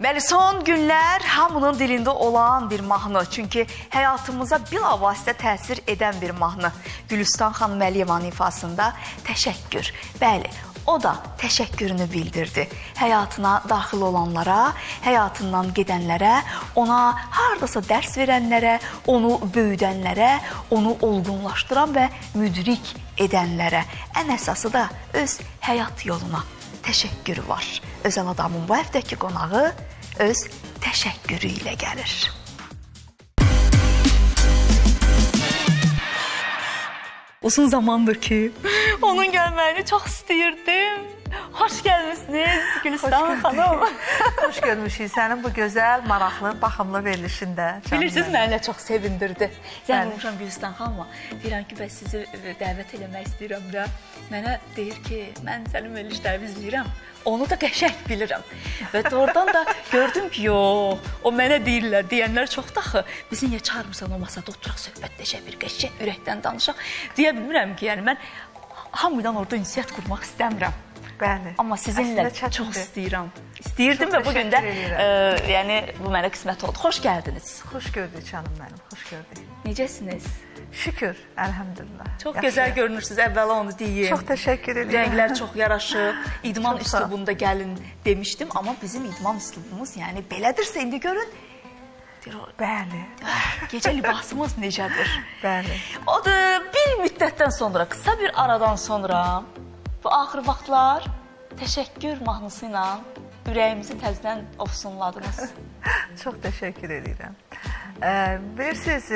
Bəli, son günlər hamının dilində olan bir mahnı. Çünki həyatımıza bilavasitə təsir edən bir mahnı. Gülüstan xanım Əliyevanın ifasında təşəkkür. Bəli, o da təşəkkürünü bildirdi. Həyatına daxil olanlara, həyatından gedənlərə, ona hardasa dərs verənlərə, onu böyüdənlərə, onu olgunlaşdıran və müdrik edənlərə. Ən əsası da öz həyat yoluna təşəkkürü var. Özəl adamın bu həftəki qonağı öz təşəkkürü ilə gəlir. Uzun zamandır ki, onun gəlməyini çox istəyirdim. Xoş gəlmişsiniz Gülüstan xanım. Xoş görmüşük sənin bu gözəl, maraqlı, baxımlı verilişində. Bilirsiniz, mənə çox sevindirdi. Zəng vurmuşam Gülüstan xanıma. Deyirəm ki, bəs sizi dəvət eləmək istəyirəm də. Mənə deyir ki, mən sənin verilişlərimi izləyirəm. Onu da qəşəng bilirəm. Və oradan da gördüm ki, yox, o mənə deyirlər, deyənlər çoxdur axı. Bizi niyə çağırmırsan o masada oturaq, söhbətləşək, bir qəşəng ürəkdən danışaq. Deyə bilmirəm ki, yəni mən hamıdan orada ünsiyyət qurmaq istəmirəm. Bəli. Amma sizinlə çox istəyirəm. İstəyirdim və bugün də yəni bu mənə qismət oldu. Xoş gəldiniz. Xoş gördük canım mənim, xoş gördük. Necəsiniz? Şükür, əlhəmdülillah. Çox gözəl görünürsünüz, əvvəla onu deyim. Çox təşəkkür edirəm. Rənglər çox yaraşır. İdman üslubunda gəlin demişdim, amma bizim idman üslubumuz yəni belədirsə indi görün. Bəli. Gecə libasımız necədir? Bəli. O da bir müddətdən sonra, qısa bir aradan sonra bu axır vaxtlar təşəkkür mahnısı ilə ürəyimizi təzədən ofsunladınız. Çox təşəkkür edirəm. Bilirsiniz,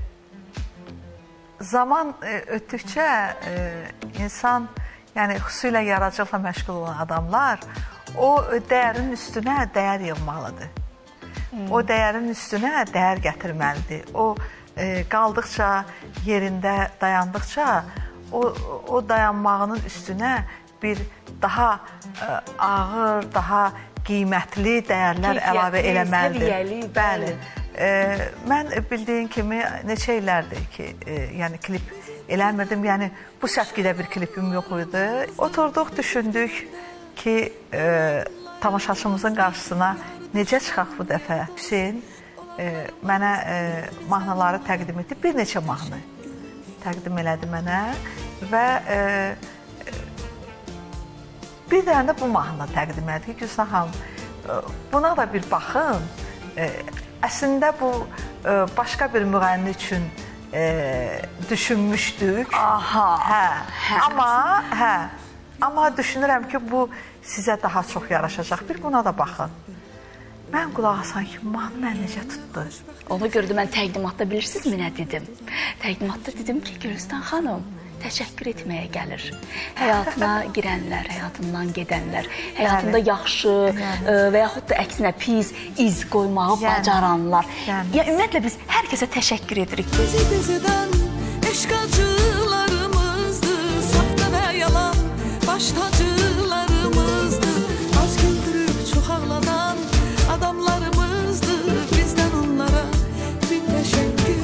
zaman ötdükcə insan, yəni xüsusilə yaradıcılıqla məşğul olan adamlar o dəyərin üstünə dəyər yığmalıdır. O dəyərin üstünə dəyər gətirməlidir. O qaldıqca, yerində dayandıqca o dayanmağının üstünə bir daha ağır, daha qiymətli dəyərlər əlavə eləməlidir. Bəli. Mən bildiyim kimi neçə illərdir ki, yəni klip eləmirdim. Yəni bu səfkidə bir klipim yox idi. Oturduq, düşündük ki, tamaşaçımızın qarşısına necə çıxaq bu dəfə? Hüseyin mənə mahnıları təqdim etdi. Bir neçə mahnı təqdim elədi mənə və bir dənə də bu mahnı təqdim elədi ki, Gülüstan xanım, buna da bir baxın. Əslində bu başqa bir müğənni üçün düşünmüşdük. Amma düşünürəm ki, bu sizə daha çox yaraşacaq. Bir buna da baxın. Mən qulaq asan ki, mahnı mən necə tutdu? Ona görə də mən təqdimatda bilirsinizmi nə dedim? Təqdimatda dedim ki, Gülüstan xanım təşəkkür etməyə gəlir. Həyatına girənlər, həyatından gedənlər, həyatında yaxşı və yaxud da əksinə pis iz qoymağı bacaranlar. Yəni ümumiyyətlə biz hər kəsə təşəkkür edirik. Bizi-bizdən eşq acılarımızdır, saxta və yalan baş tacılarımızdır. Az güldürüb çox ağladan adamlarımızdır, bizdən onlara bir təşəkkür.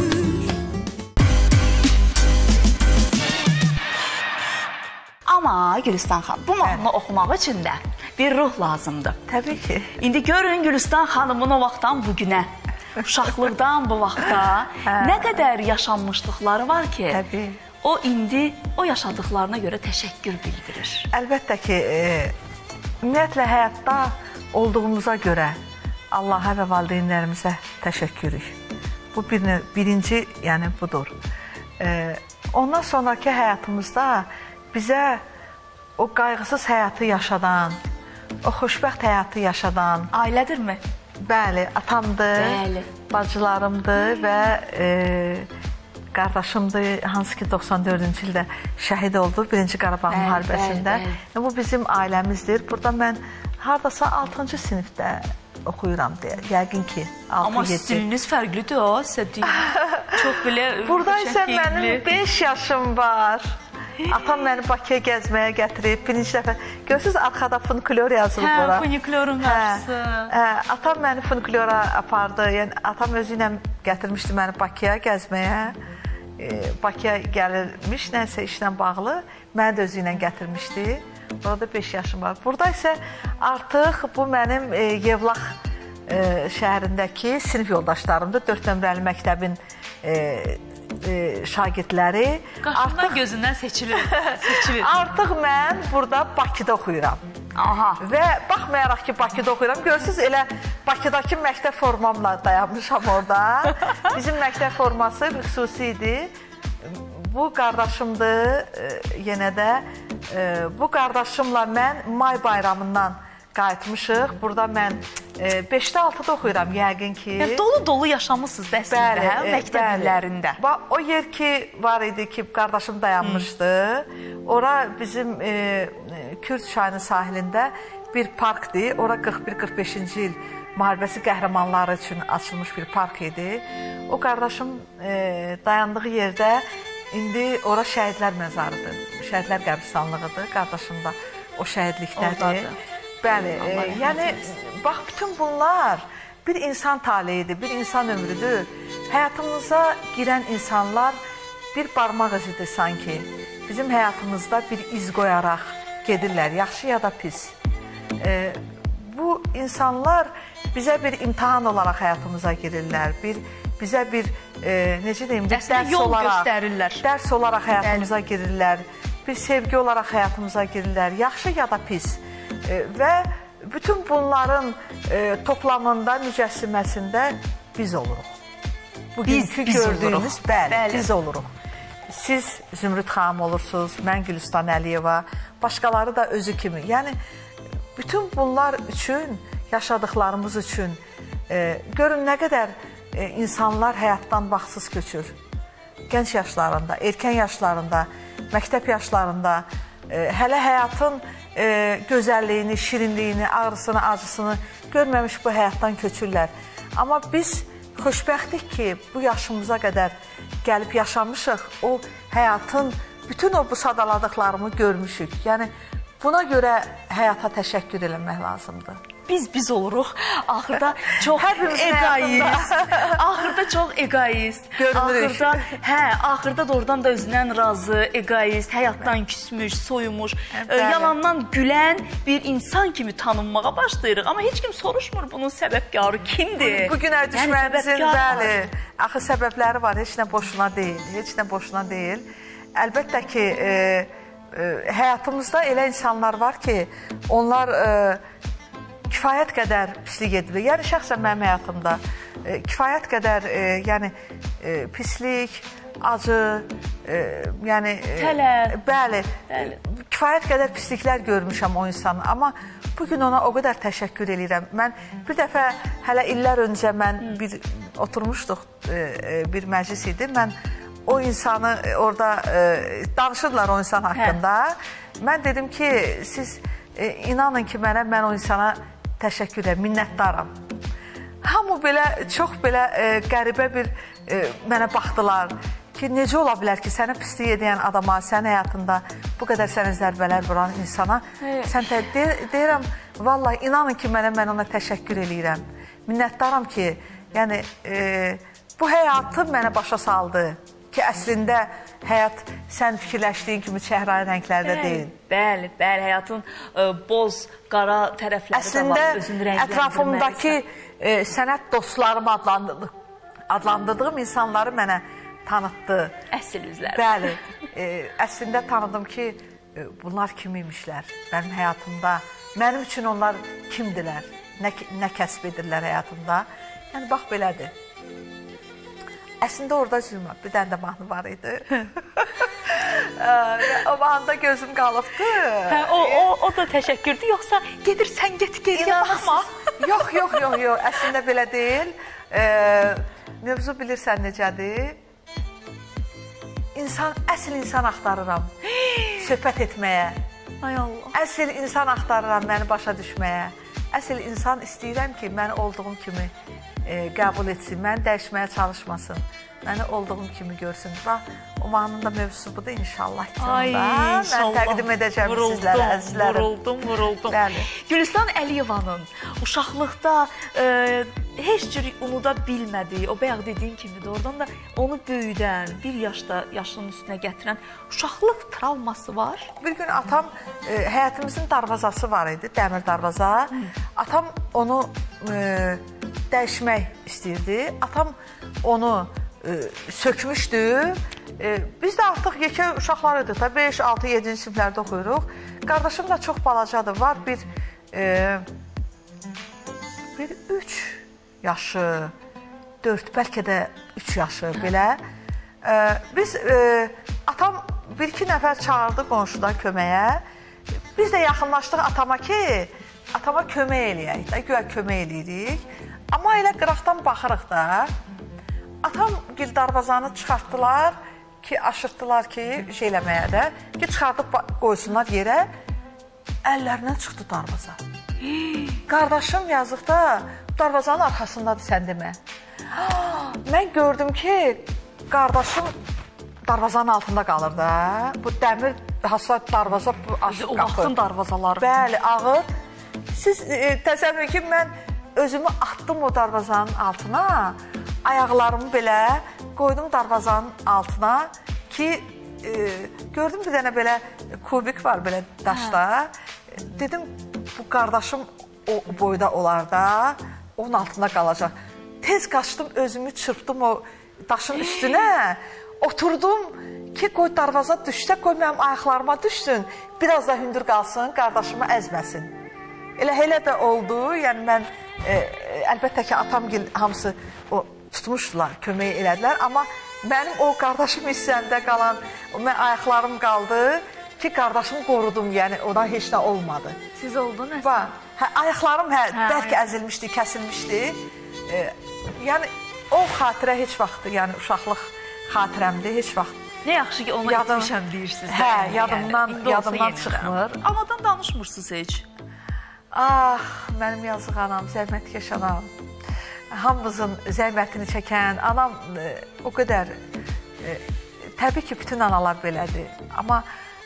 Amma Gülüstan xanım, bu mahnını oxumaq üçün də bir ruh lazımdır. Təbii ki. İndi görün Gülüstan xanımın o vaxtdan bugünə, uşaqlıqdan bu vaxta nə qədər yaşanmışlıqları var ki, o indi o yaşadıqlarına görə təşəkkür bildirir. Əlbəttə ki, ümumiyyətlə həyatda olduğumuza görə Allaha və valideynlərimizə təşəkkürük. Bu birinci, yəni budur. Ondan sonraki həyatımızda bizə o qayğısız həyatı yaşadan, o xoşbəxt həyatı yaşadan... Ailədirmi? Bəli, atamdır, bacılarımdır və qardaşımdır, hansı ki 94-cü ildə şəhid oldu 1-ci Qarabağ müharibəsində. Bu bizim ailəmizdir. Burada mən haradasa 6-cı sinifdə oxuyuram deyə, yəqin ki 6-7. Amma stiliniz fərqlidir o, sizə deyim. Çox belə... Burada isə mənim 5 yaşım var. Atam məni Bakıya gəzməyə gətirib, birinci dəfə. Görürsünüz, arxada funikulyor yazılıb bura. Funikulyorun qarşısı. Atam məni funikulyora apardı. Yəni, atam özü ilə gətirmişdi məni Bakıya gəzməyə. Bakıya gəlirmiş, nəsə işlə bağlı. Məni də özü ilə gətirmişdi. Orada 5 yaşım var. Burada isə artıq bu mənim Yevlax şəhərindəki sinif yoldaşlarımdır. 4 nömrəli məktəbin şagirdləri. Qaşından gözündən seçilir. Artıq mən burada Bakıda oxuyuram. Aha. Və baxmayaraq ki, Bakıda oxuyuram, görürsünüz, elə Bakıdakı məktəb formamla dayanmışam orada. Bizim məktəb forması xüsusi idi. Bu qardaşımdır, yenə də. Bu qardaşımla mən may bayramından qayıtmışıq. Burada mən 5-də 6-da oxuyuram, yəqin ki. Yəni, dolu-dolu yaşamışsınız da əslində, məktəb illərində. O yer ki, var idi ki, qardaşım dayanmışdı. Ora bizim Kürd çayının sahilində bir parkdır. Ora 41-45-ci il müharibəsi qəhrəmanları üçün açılmış bir park idi. O qardaşım dayandığı yerdə indi ora şəhidlər məzarıdır. Şəhidlər qəbristanlığıdır. Qardaşım da o şəhidlikdədir. Bəli, yəni bax, bütün bunlar bir insan taleyidir, bir insan ömrüdür. Həyatımıza girən insanlar bir barmaq izidir sanki. Bizim həyatımızda bir iz qoyaraq gedirlər, yaxşı ya da pis. Bu insanlar bizə bir imtahan olaraq həyatımıza girirlər. Bizə bir, necə deyim, dərs olaraq həyatımıza girirlər. Bir sevgi olaraq həyatımıza girirlər, yaxşı ya da pis. Və bütün bunların toplamında, mücəssiməsində biz oluruq. Bugünkü gördüyümüz, bəli, biz oluruq. Siz Zümrüd xanım olursunuz, mən Gülüstan Əliyeva, başqaları da özü kimi. Yəni, bütün bunlar üçün, yaşadıqlarımız üçün görün nə qədər insanlar həyatdan vaxtsız köçür. Gənc yaşlarında, erkən yaşlarında, məktəb yaşlarında, hələ həyatın gözəlliyini, şirinliyini, ağrısını, acısını görməmiş bu həyatdan köçürlər. Amma biz xoşbəxtlik ki, bu yaşımıza qədər gəlib yaşamışıq, o həyatın bütün o bu sadaladıqlarımı görmüşük. Yəni, buna görə həyata təşəkkür eləmək lazımdır. Biz oluruq. Axırda çox egoist. Axırda çox egoist. Görünürük. Axırda da oradan da özündən razı, egoist, həyatdan küsmüş, soyumuş, yalandan gülən bir insan kimi tanınmağa başlayırıq. Amma heç kim soruşmur bunun səbəbkarı kimdir? Bu günə düşməyimizin, bəli, axı səbəbləri var, heç nə boşuna deyil, heç nə boşuna deyil. Əlbəttə ki, həyatımızda elə insanlar var ki, onlar kifayət qədər pislik edilir. Yəni, şəxsən mənim həyatımda kifayət qədər pislik, acı, yəni, bəli, kifayət qədər pisliklər görmüşəm o insanı. Amma bugün ona o qədər təşəkkür edirəm. Mən bir dəfə, hələ illər öncə mən oturmuşduq, bir məclis idi. Mən o insanı orada danışırdılar o insan haqqında. Mən dedim ki, siz inanın ki, mən o insana təşəkkür edirəm, minnətdaram. Hamı belə, çox belə qəribə bir mənə baxdılar ki, necə ola bilər ki, sənə pislik edən adama, sənin həyatında bu qədər sənə zərbələr vuran insana, sən deyirəm, vallahi inanın ki, mən ona təşəkkür edirəm. Minnətdaram ki, yəni, bu həyatı mənə başa saldı ki, əslində həyat sən fikirləşdiyin kimi çəhrayı rənglərdə deyil. Bəli, həyatın boz, qara tərəfləri də var, özünü rəngləndirməlisən. Ətrafımdakı sənət dostlarımı adlandırdığım insanları mənə tanıtdı. Əsl üzlər. Bəli, əslində tanıdım ki, bunlar kimiymişlər mənim həyatımda. Mənim üçün onlar kimdirlər, nə kəsb edirlər həyatımda. Yəni, bax, belədir. Əslində orada Zülmə, bir dənə də mahnı var idi. O mahnıda gözüm qalıbdı. O da təşəkkürdür, yoxsa gedirsən, geriyə baxma. Yox, əslində belə deyil. Mövzu bilirsən necədir? Əsl insan axtarıram söhbət etməyə. Ay Allah. Əsl insan axtarıram məni başa düşməyə. Əsl insan istəyirəm ki, məni olduğum kimi qəbul etsin, məni dəyişməyə çalışmasın, məni olduğum kimi görsün. Bax, o mahnının da mövzusu budur inşallah ki, mən təqdim edəcəm sizlərə, əzizlərim. Vuruldum. Gülüstan Əliyevanın uşaqlıqda heç cür unuda bilmədiyi, o bayaq dediyim kimidir, oradan da onu böyüdən, bir yaşda yaşının üstünə gətirən uşaqlıq travması var. Bir gün atam, həyətimizin darvazası var idi, dəmir darvaza. Atam onu dəyişmək istəyirdi. Atam onu sökmüşdü. Biz də artıq yekə uşaqlar idik da, 5, 6, 7-ci siniflərdə oxuyuruq. Qardaşım da çox balacadır, var bir 3 yaşı, 4, bəlkə də 3 yaşı belə. Biz, atam 1-2 nəfər çağırdı qonşudan köməyə. Biz də yaxınlaşdıq atama ki, atama kömək eləyək də, güya kömək eləyirik. Amma elə qıraqdan baxırıq da, atam gil darvazanı çıxartdılar ki, aşırtdılar ki, şey eləməyə də, ki, çıxardıb qoysunlar yerə, əllərindən çıxdı darvaza. Qardaşım yazıqda darvazanın arxasındadır, sən demə. Mən gördüm ki, qardaşım darvazanın altında qalır da. Bu dəmir, hasa darvaza açıq qapı. O vaxtın darvazaları. Bəli, ağır. Siz təsəvvür ki, mən özümü atdım o darvazanın altına, ayaqlarımı belə qoydum darvazanın altına ki, gördüm bir dənə belə kubik var belə daşda. Dedim, bu qardaşım o boyda olar da, onun altında qalacaq. Tez qaçdım, özümü çırpdım o daşın üstünə, oturdum ki, qoy darvaza düşsə, qoy mənim ayaqlarıma düşsün, biraz da hündür qalsın, qardaşımı əzməsin. Elə də oldu, yəni mən, əlbəttə ki, atamgil hamısı tutmuşdular, kömək elədilər, amma mənim o qardaşım hissəmdə qalan, mən ayaqlarım qaldı ki, qardaşımı qorudum, yəni ona heç nə olmadı. Siz oldu nəsə? Ayaqlarım bəlkə əzilmişdi, kəsilmişdi. Yəni, o xatirə heç vaxt, yəni uşaqlıq xatirəmdir, heç vaxt. Nə yaxşı ki, onu etmişəm deyirsiniz. Hə, yadımdan çıxmır. Anadan danışmırsınız heç? Ah, mənim yazıq anam, zəhmətkeş anam. Hamımızın zəhmətini çəkən, anam o qədər, təbii ki, bütün analar belədir. Amma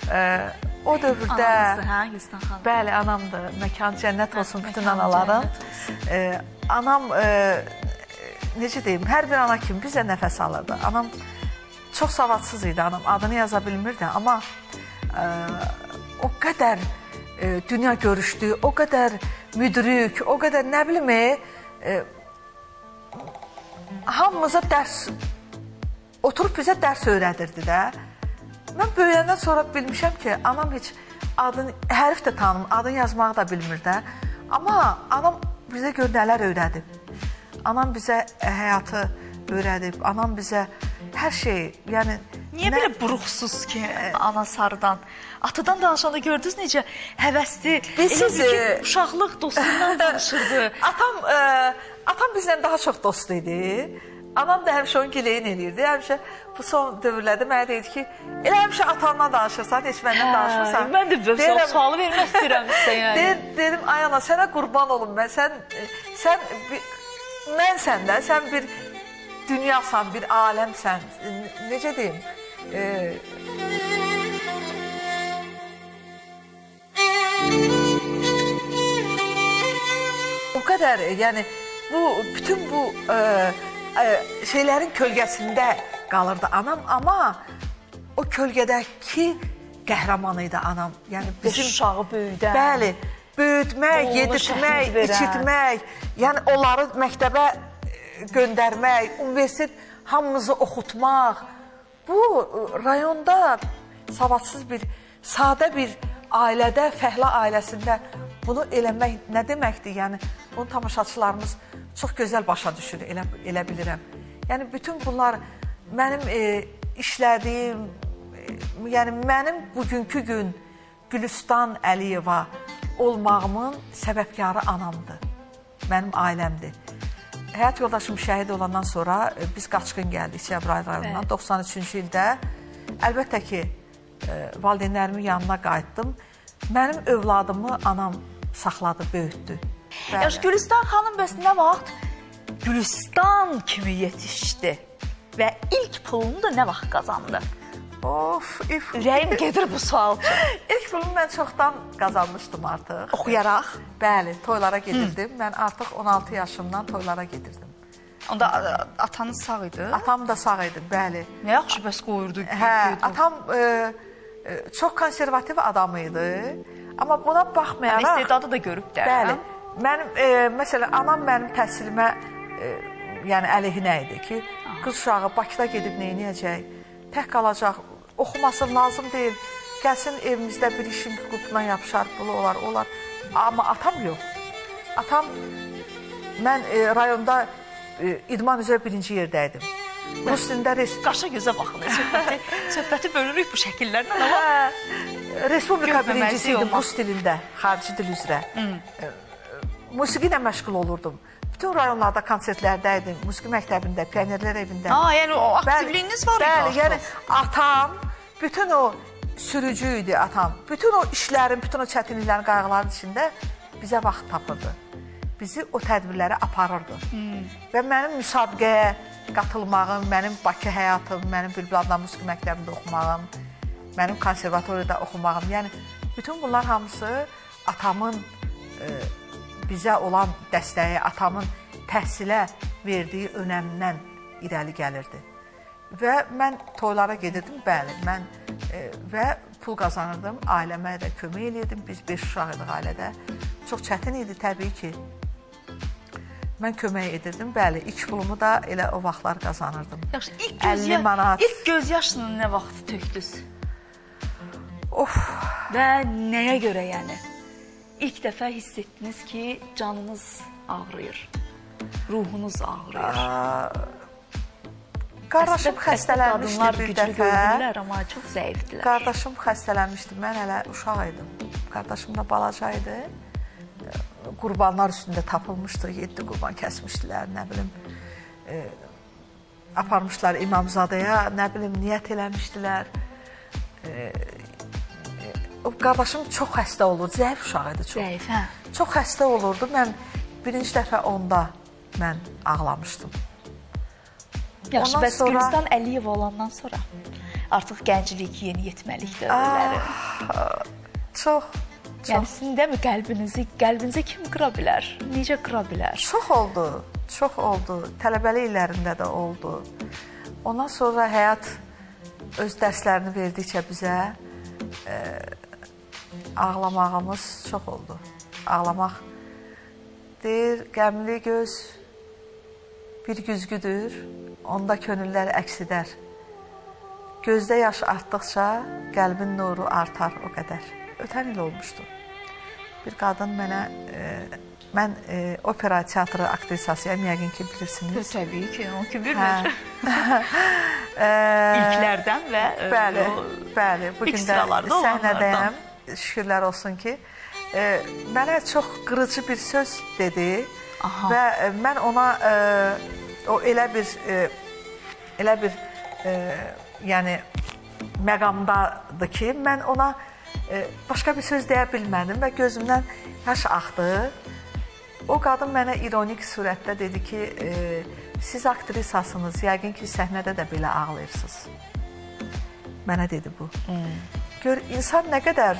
o dövrdə... Anamızdır, hə, Gülstan xanım? Bəli, anamdır. Məkan cənnət olsun bütün anaların. Anam, necə deyim, hər bir ana kimi bizə nəfəs alırdı. Anam çox savadsız idi, anam adını yaza bilmirdi, amma o qədər dünya görüşdü, o qədər müdrik, o qədər nə bilim, hamımıza dərs, oturub bizə dərs öyrədirdi də. Mən böyüyəndən sonra bilmişəm ki, anam heç adını, hərf də tanım, adını yazmağı da bilmir də. Amma anam bizə gör nələr öyrədib. Anam bizə həyatı öyrədib, anam bizə hər şey, yəni... Niyə belə buruqsuz ki, ana sarıdan? Atadan danışanda gördünüz necə həvəsli, elə ki, uşaqlıq dostundan danışırdı. Atam bizlə daha çox dost idi. Anam da həmişə onun gileyin eləyirdi. Həmişə bu son dövrlərdə mənə deyirdi ki, elə həmişə atanla danışırsan, heç məndən danışmırsan. Mən də sualı vermək istəyirəm sizə yəni. Dedim, ay ana, sənə qurban olum mən. Mənsən də, sən bir dünyasan, bir aləmsən. Necə deyim? O qədər, yəni, bütün bu şeylərin kölgəsində qalırdı anam, amma o kölgədəki qəhrəman idi anam. Yəni, bizim uşağı böyüdən. Bəli, böyütmək, yedirtmək, içirtmək, yəni onları məktəbə göndərmək, universitet hamımızı oxutmaq. Bu, rayonda savadsız bir, sadə bir ailədə, fəhlə ailəsində bunu eləmək nə deməkdir? Yəni, bunu tamaşaçılarımız çox gözəl başa düşür, elə bilirəm. Yəni, bütün bunlar mənim işlədiyim, yəni mənim bugünkü gün Gülüstan Əliyeva olmağımın səbəbkarı anamdır, mənim ailəmdir. Həyat yoldaşım şəhid olandan sonra biz qaçqın gəldik Cəbrayıl rayonundan 93-cü ildə. Əlbəttə ki, valideynlərimin yanına qayıtdım. Mənim övladımı anam saxladı, böyütdü. Yaxşı, Gülüstan xanım bəs nə vaxt Gülüstan kimi yetişdi və ilk pulunu da nə vaxt qazandı? Of, Ürəyim gedir bu sual üçün. İlk pulumu mən çoxdan qazanmışdım artıq. Oxuyaraq? Bəli, toylara gedirdim. Mən artıq 16 yaşımdan toylara gedirdim. Onda atanız sağ idi? Atam da sağ idi, bəli. Nə yaxşı bəs qoyurdu? Hə, atam çox konservativ adam idi. Amma buna baxmayaraq... İstedadı da görüb də. Bəli, Mənim, məsələn, anam mənim təhsilimə yəni əleyhinə idi ki, qız uşağı Bakıda gedib neyniyəcək, tək qalacaq, oxuması lazım deyil, gəlsin evimizdə bir işin qrupuna yapışar, bunu olar. Amma atam yox. Atam, mən rayonda idman üzrə birinci yerdəydim. Rus dilində qaşa gözə baxın, söhbəti bölürük bu şəkillərlə, amma Respublika birincisi idim Rus dilində, xarici dil üzrə. Musiqi ilə məşğul olurdum. Bütün rayonlarda konsertlərdəydim, musiqi məktəbində, pionerlər evində. Yəni o aktivliyiniz var idi artıq. Bəli, yəni atam, bütün o sürücü idi atam. Bütün o işlərin, bütün o çətinliklərin, qayğıların içində bizə vaxt tapırdı. Bizi o tədbirlərə aparırdı. Və mənim müsabiqəyə qatılmağım, mənim Bakı həyatım, mənim Bülbül adına musiqi məktəbində oxumağım, mənim konservatoriyada oxumağım. Yəni bütün bunlar hamısı atamın bizə olan dəstəyi, atamın təhsilə verdiyi önəmdən irəli gəlirdi. Və mən toylara gedirdim, bəli, mən və pul qazanırdım, ailəmə də kömək edirdim, biz 5 uşaq idik ailədə. Çox çətin idi təbii ki, mən kömək edirdim, bəli, ilk pulumu da elə o vaxtlar qazanırdım. Yaxşı, 50 manat. İlk göz yaşını nə vaxt tökdünüz? Of! Və nəyə görə yəni? İlk dəfə hiss etdiniz ki, canınız ağrıyır, ruhunuz ağrıyır. Qardaşım xəstələnmişdi bir dəfə. Amma çox zəifdilər. Qardaşım xəstələnmişdi, mən hələ uşaq idim. Qardaşım da balaca idi. Qurbanlar üstündə tapılmışdı, 7 qurban kəsmişdilər, nə bilim. Aparmışlar İmamzadəyə, nə bilim, niyyət eləmişdilər. Qardaşım çox xəstə olurdu, zəif uşaq idi çox. Zəif, hə? Çox xəstə olurdu, mən birinci dəfə onda mən ağlamışdım. Yaxşı, bəs Gülüstan Əliyeva olandan sonra artıq gənclik, yeniyetməlik dövrləri. Çox. Yəni sizin dəmi qəlbinizə kim qıra bilər? Necə qıra bilər? Çox oldu. Tələbəlik illərində də oldu. Ondan sonra həyat öz dərslərini verdikcə bizə ağlamağımız çox oldu. Ağlamaq deyir, qəmli göz bir güzgüdür, onda könüllər əks edər. Gözdə yaş artdıqca qəlbin nuru artar o qədər. Ötən il olmuşdu. Bir qadın mənə, mən opera teatrı aktrisasıyam, yəqin ki bilirsiniz. Təbii ki, o ki bilmir. İlklərdən və bəli, bugün də səhnədəyəm. Şükürlər olsun ki, mənə çox qırıcı bir söz dedi və mən ona o elə bir yəni məqamdadır ki, mən ona başqa bir söz deyə bilmədim və gözümdən yaş axdı. O qadın mənə ironik surətdə dedi ki, siz aktrisasınız, yəqin ki, səhnədə də belə ağlayırsınız. Mənə dedi bu. Gör, insan nə qədər,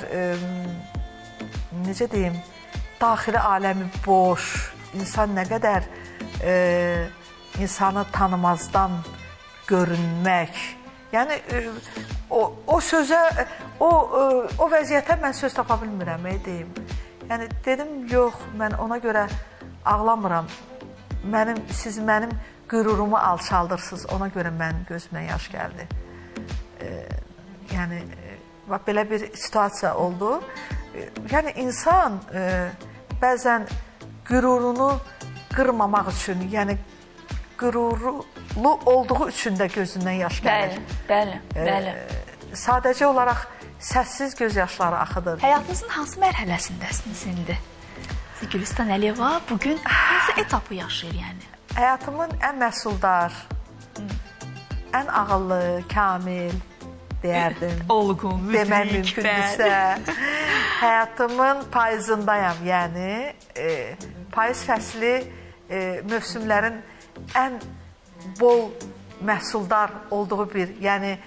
necə deyim, daxili aləmi boş, insan nə qədər insanı tanımazdan görünmək. Yəni, o sözə, o vəziyyətə mən söz tapa bilmirəm, deyim. Yəni, dedim, yox, mən ona görə ağlamıram. Siz mənim qürurumu alçaldırsınız, ona görə mən gözümdən yaş gəldi. Yəni, belə bir situasiya oldu. Yəni, insan bəzən qürurunu qırmamaq üçün, yəni qürurlu olduğu üçün də gözündən yaş gəlir. Bəli. Sadəcə olaraq səssiz göz yaşları axıdır. Həyatınızın hansı mərhələsindəsiniz indi? Gülüstan Əliyeva bugün hansı etapı yaşayır yəni? Həyatımın ən məhsuldar, ən ağıllı, kamil deyərdim. Olğun, demək mümkündürsə. Həyatımın payızındayam, yəni payız fəsli mövsümlərin ən bol məhsuldar olduğu bir, yəni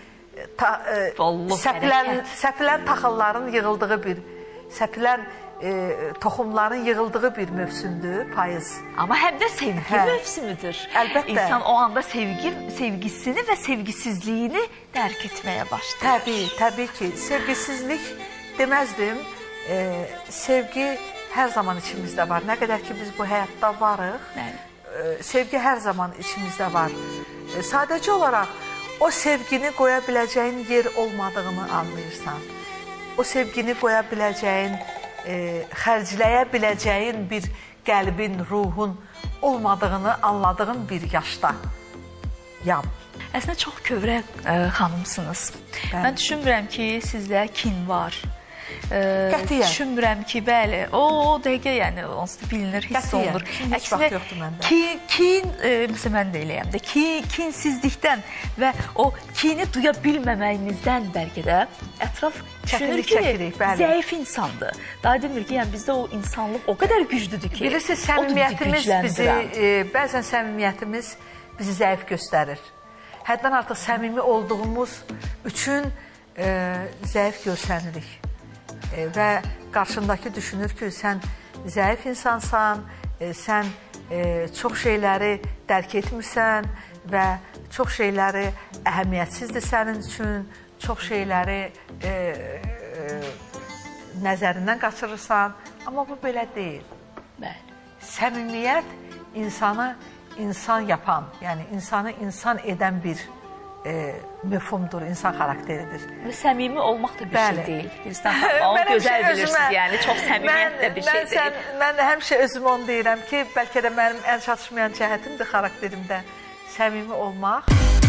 səpilən taxılların yığıldığı bir, səpilən toxumların yığıldığı bir mövsümdür payız. Amma həm də sevgi mövsümüdür. Əlbəttə. İnsan o anda sevgisini və sevgisizliyini dərk etməyə başlayır. Təbii ki, sevgisizlik deməzdim. Sevgi hər zaman içimizdə var. Nə qədər ki biz bu həyatda varıq, sevgi hər zaman içimizdə var. Sadəcə olaraq o sevgini qoya biləcəyin yer olmadığını anlayırsan. O sevgini qoya biləcəyin, xərcləyə biləcəyin bir qəlbin, ruhun olmadığını anladığın bir yaşdayam. Əslində çox kövrək xanımsınız. Bəli. Mən düşünmürəm ki, sizdə kin var. Qətiyyən. Düşünmürəm ki, bəli, o dəqiqə, yəni onsuz da bilinir, hiss Qətiyyən. olunur. Heç vaxt yoxdur məndə. Məsələn, mən də eləyəm də, kinsizlikdən və o kini duya bilməməyinizdən bəlkə də ətraf düşünür ki, zəif insandır. Daha demir ki, yəni bizdə o insanlıq o qədər güclüdür ki, bilirsiniz, səmimiyyətimiz bizi, bəzən səmimiyyətimiz bizi zəif göstərir. Həddən artıq səmimi olduğumuz üçün zəif görsənirik. Və qarşındakı düşünür ki, sən zəif insansan, sən çox şeyləri dərk etmirsən və çox şeyləri əhəmiyyətsizdir sənin üçün, çox şeyləri nəzərindən qaçırırsan, amma bu belə deyil. Bəli. Səmimiyyət insanı insan yapan, yəni insanı insan edən bir mefhumdur, insan xarakteridir. Və səmimi olmaq da bir şey deyil. Onu gözəl bilirsiniz, yəni çox səmimiyyət də bir şey deyil. Mən həmişə özümə onu deyirəm ki, bəlkə də mənim ən çatışmayan cəhətimdir xarakterimdə səmimi olmaq.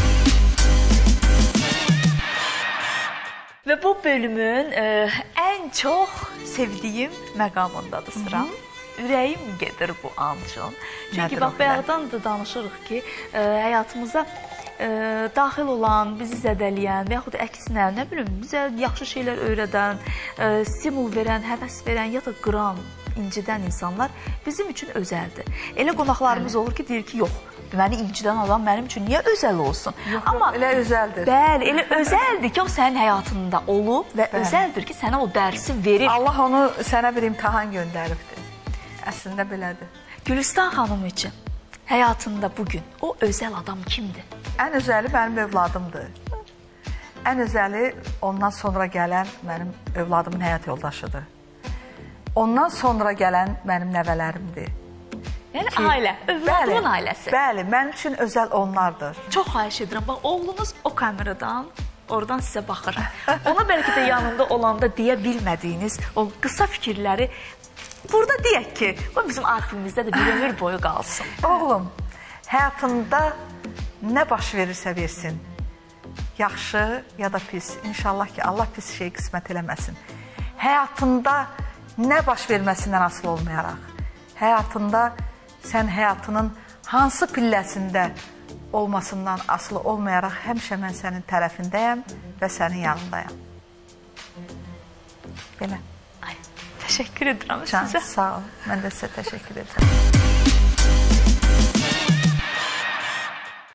Və bu bölümün ən çox sevdiyim məqamındadır sıram. Ürəyim gedir bu an üçün. Çünki bax, bayaqdan da danışırıq ki, həyatımıza daxil olan, bizi zədələyən və yaxud əksinə, nə bilim, bizə yaxşı şeylər öyrədən, stimul verən, həvəs verən ya da qıran, incidən insanlar bizim üçün özəldir. Elə qonaqlarımız olur ki, deyir ki, yox, məni incidən adam mənim üçün niyə özəl olsun? Amma elə özəldir. Bəli, elə özəldir ki, o sənin həyatında olub və özəldir ki, sənə o dərsi verir. Allah onu sənə bir imtahan göndəribdir. Əslində belədir. Gülüstan xanım üçün həyatında bugün o özəl adam kimdir? Ən özəli mənim övladımdır. Ən özəli ondan sonra gələn mənim övladımın həyat yoldaşıdır. Ondan sonra gələn mənim nəvələrimdir. Yəni ailə, övladımın ailəsi. Bəli, mənim üçün özəl onlardır. Çox xahiş edirəm, bax, oğlunuz o kameradan, oradan sizə baxır. Ona bəlkə də yanında olanda deyə bilmədiyiniz o qısa fikirləri burada deyək ki, bu bizim arxivimizdə də bir ömür boyu qalsın. Oğlum, həyatında nə baş verirsə versin, yaxşı ya da pis, inşallah ki, Allah pis şey qismət eləməsin. Həyatında nə baş verməsindən asılı olmayaraq, həyatında sən həyatının hansı pilləsində olmasından asılı olmayaraq, həmişə mən sənin tərəfindəyəm və sənin yanındayam. Belə. Təşəkkür edirəm sizə. Sağ ol, mən də sizə təşəkkür edirəm.